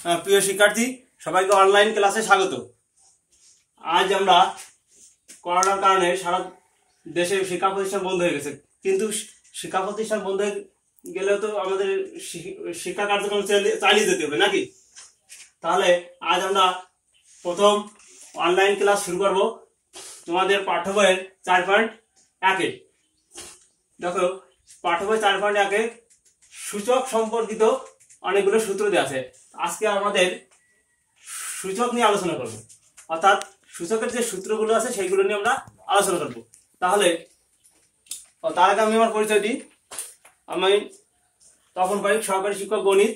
প্রিয় শিক্ষার্থী, সবাইকে অনলাইন ক্লাসে স্বাগত। আজ আমরা করোনার কারণে সারা দেশে শিক্ষা প্রতিষ্ঠান বন্ধ হয়ে গেছে, কিন্তু শিক্ষা প্রতিষ্ঠান বন্ধ হয়ে গেলেও তো আমাদের শিক্ষা কার্যক্রম চালিয়ে যেতে হবে নাকি? তাহলে আজ আমরা প্রথম অনলাইন ক্লাস শুরু করব তোমাদের পাঠ্য বইয়ের 4.1-এ। দেখো, পাঠ্য বই 4.1-এ সূচক সম্পর্কিত অনেকগুলো সূত্র দেওয়া আছে। আজকে আমাদের সূচক নিয়ে আলোচনা করব, অর্থাৎ সূচকের যে সূত্রগুলো আছে সেইগুলো নিয়ে আমরা আলোচনা করব। তাহলে তার আগে আমি আমার পরিচয় দিই। আমি তপন পাইক, সহকারী শিক্ষক গণিত,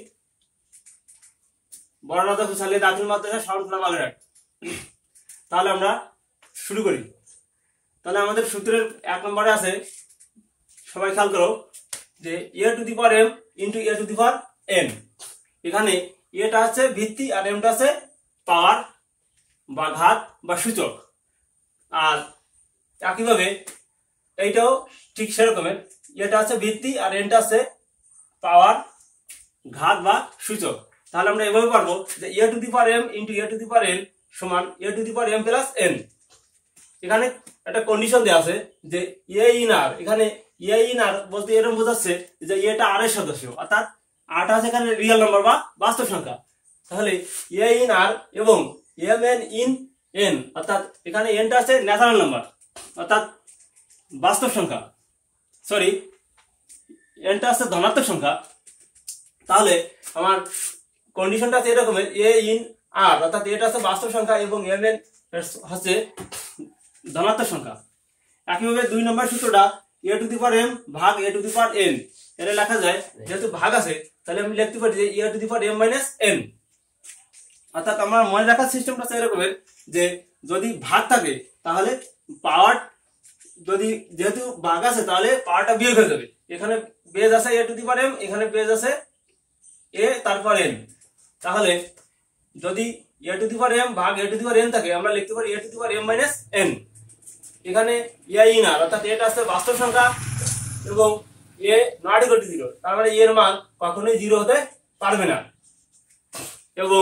বড়রাজা হুসাইন দাখিল মাদ্রাসা, শরণখোলা, বাগেরহাট। তাহলে আমরা শুরু করি। তাহলে আমাদের সূত্রের 1 নম্বরে আছে, সবাই খেয়াল করো, যে a to the power m into a to the power n। এখানে এটা হচ্ছে ভিত্তি আর mটা আছে পাওয়ার বা ঘাত বা সূচক। আর একইভাবে এইটাও ঠিক সেরকমের, এটা আছে ভিত্তি আর nটা আছে পাওয়ার ঘাত বা সূচক। তাহলে আমরা এভাবে পারবো যে a to the power m into a to the power n সমান a to the power m plus n। এখানে একটা কন্ডিশন দেওয়া আছে যে a ইন r। এখানে a ইন r বলতে এরকম বোঝাচ্ছে যে এটা r এর সদস্য, অর্থাৎ rটা আছে এখানে রিয়েল নাম্বার বা বাস্তব সংখ্যা। তাহলে a ইন r এবং mn ইন n, অর্থাৎ এখানে nটা আছে ন্যাচারাল নাম্বার অর্থাৎ বাস্তব সংখ্যা, সরি nটা আছে ধনাত্মক সংখ্যা। তাহলে আমার কন্ডিশনটা আছে এরকমের, a ইন r অর্থাৎ এটা আছে বাস্তব সংখ্যা এবং mn হচ্ছে ধনাত্মক সংখ্যা। একইভাবে 2 নম্বর সূত্রটা a to the power m ভাগ a to the power n, এটা লেখা যায় যেহেতু ভাগ আছে তাহলে আমি লিখতে পারি যে a to the power m minus n। অর্থাৎ আমার মনে রাখার সিস্টেমটা আছে এরকমের যে যদি ভাগ থাকে তাহলে পাওয়ার, যদি যেহেতু ভাগ আছে তাহলে পাওয়ারটা বিয়োগ হয়ে যাবে। এখানে বেজ আছে a to the power m, এখানে বেজ আছে a তারপর n। তাহলে যদি a to the power m ভাগ a to the power n থাকে আমরা লিখতে পারি a to the power m minus n। এখানে a ইন r অর্থাৎ এটা আছে বাস্তব সংখ্যা এবং a নট ইকুয়াল টু 0, তার মানে এর মান কখনোই 0 হতে পারবে না। এবং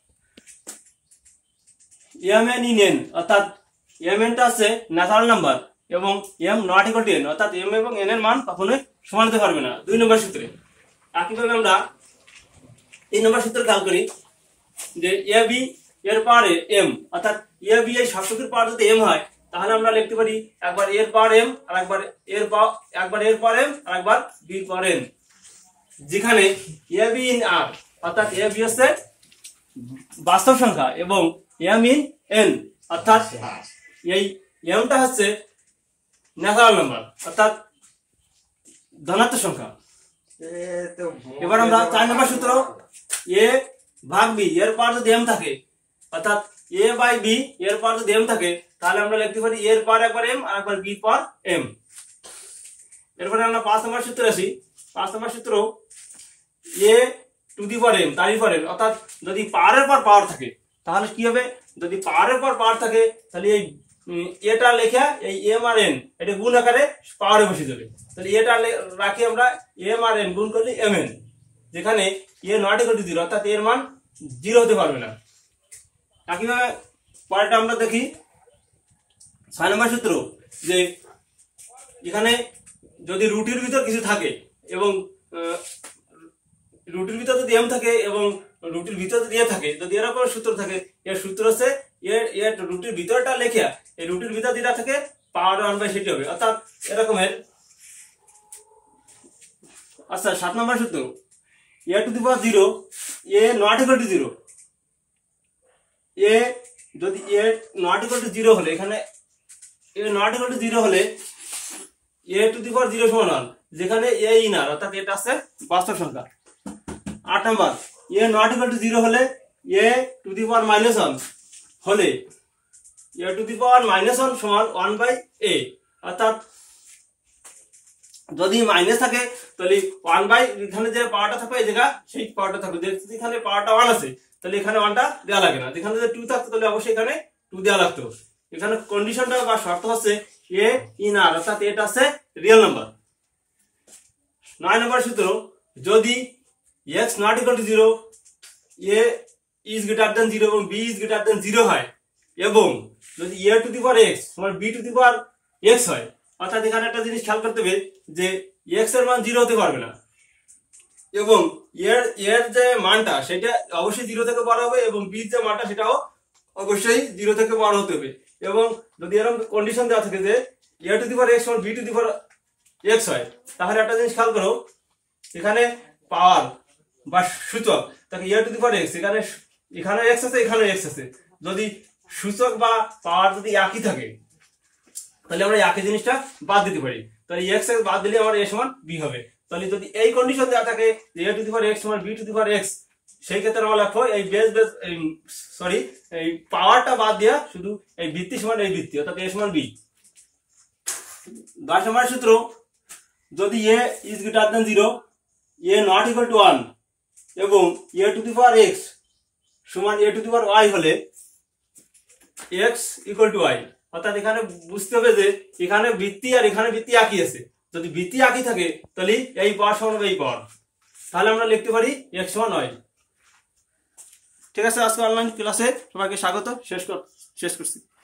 mn ইন n অর্থাৎ mn টা আছে ন্যাচারাল নাম্বার এবং m not equal to n, অর্থাৎ m এবং n এর মান কখনোই সমান হতে পারবে না 2 নম্বর সূত্রে। একইভাবে আমরা 3 নম্বর সূত্র খেয়াল করি যে ab এর পাওয়ারে m, অর্থাৎ ab এই সবটুকুর পাওয়ার যদি m হয় তাহলে আমরা লিখতে পারি একবার a এর পাওয়ার m আর একবার এর পাওয়ার m আর একবার b এর পাওয়ার n। যেখানে ab ইন r অর্থাৎ ab হচ্ছে বাস্তব সংখ্যা এবং m ইন n অর্থাৎ এই mটা হচ্ছে ন্যাচারাল নাম্বার অর্থাৎ ধনাত্মক সংখ্যা। এবার আমরা 4 নম্বর সূত্র a ভাগ b এর পাওয়ার যদি m থাকে, অর্থাৎ a বাই b এর পাওয়ার যদি m থাকে তাহলে আমরা লিখতে পারি a এর পাওয়ার একবার m আর একবার b এর পাওয়ার m। এরপরে আমরা 5 নম্বর সূত্রে আসি। 5 নম্বর সূত্র a to the power m তারই পাওয়ার n, অর্থাৎ যদি পাওয়ারের পর পাওয়ার থাকে তাহলে কি হবে, যদি পাওয়ারের পর পাওয়ার থাকে তাহলে এই এটা লেখা এই m আর n এটা গুণ আকারে পাওয়ারে বসে যাবে। তাহলে এটা রাখি আমরা m আর n গুণ করলে mn, যেখানে a নট ইকুয়াল টু 0 অর্থাৎ এর মান 0 হতে পারবে না। একইভাবে পরেরটা আমরা দেখি 6 নম্বর সূত্র, যে এখানে যদি রুটির ভিতর কিছু থাকে এবং রুটির ভিতর যদি m থাকে এবং রুটির ভিতর যদি a থাকে, যদি এরকম সূত্র থাকে, এর সূত্র হচ্ছে এর রুটির ভিতরটা লেখা এই রুটির ভিতর যেটা থাকে পাওয়ার 1 সেটি হবে, অর্থাৎ এরকমের। আচ্ছা 7 নম্বর সূত্র a to the power 0 a not equal to 0, a যদি a নট ইকুয়াল টু 0 হলে, এখানে a নট ইকুয়াল টু 0 হলে a টু দি পাওয়ার 0 সমান 1, যেখানে a ইন r অর্থাৎ এটা আছে বাস্তব সংখ্যা। 8 নম্বর a নট ইকুয়াল টু 0 হলে a to the power minus 1 হলে a to the power minus 1 সমান 1 বাই a, অর্থাৎ যদি মাইনাস থাকে তাহলে 1 বাই এখানে যে পাওয়ারটা থাকবে এই জায়গা সেই পাওয়ারটা থাকবে, যেখানে পাওয়ারটা 1 আছে তাহলে এখানে 1টা দেওয়া লাগে না, যেখানে যদি 2 থাকতো তাহলে অবশ্যই এখানে 2 দেওয়া লাগতো। এখানে কন্ডিশনটা বা শর্ত হচ্ছে a ইন r অর্থাৎ এটা আছে রিয়েল নাম্বার। 9 নম্বর সূত্র, যদি x not equal to 0 a is greater than 0 এবং বি ইজ গ্রেটার দেন 0 হয় এবং যদি a to the power x সমান b to the power x হয়, অর্থাৎ এখানে একটা জিনিস খেয়াল করতে হবে যে x এর মান 0 হতে পারবে না এবং এর যে মানটা সেটা অবশ্যই 0 থেকে বড় হবে এবং b এর যে মানটা সেটাও অবশ্যই 0 থেকে বড় হতে হবে। এবং যদি এরকম কন্ডিশন দেওয়া থাকে যে a to the power x সমান b to the power x হয়, তাহলে একটা জিনিস খেয়াল করো, এখানে পাওয়ার বা সূচক তাকে a to the power x, এখানে x আছে এখানে x আছে, যদি সূচক বা পাওয়ার যদি একই থাকে তাহলে আমরা একই জিনিসটা বাদ দিতে পারি, তাহলে x বাদ দিলে আমার a সমান b হবে। তাহলে যদি এই কন্ডিশন দেওয়া থাকে যে a to the power x সমান b to the power x, সেই ক্ষেত্রে আমরা লিখবো এই এই পাওয়ারটা বাদ দিয়া শুধু এই ভিত্তি সমান এই ভিত্তি, অর্থাৎ a সমান b। 10 নম্বর সূত্র, যদি a is greater than 0, a not equal to 1 এবং a to the power x সমান a to the power y হলে x ইকুয়াল টু y, অর্থাৎ এখানে বুঝতে হবে যে এখানে ভিত্তি আর এখানে ভিত্তি একই আছে, যদি ভিত্তি একই থাকে তাহলে এই পাওয়ার সমান হবে এই পাওয়ার, তাহলে আমরা লিখতে পারি x সমান y। ঠিক আছে, আজকে অনলাইন ক্লাসে সবাইকে স্বাগত, শেষ করছি।